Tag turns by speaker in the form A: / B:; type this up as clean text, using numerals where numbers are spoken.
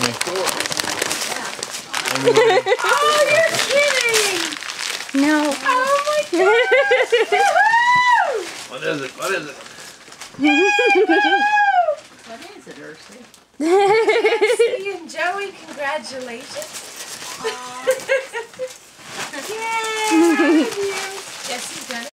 A: me.
B: Oh, you're kidding!
C: No.
B: Oh my gosh!
A: What is it? What is it?
B: What is it, Ursi? Jesse and Joey, congratulations. Yay!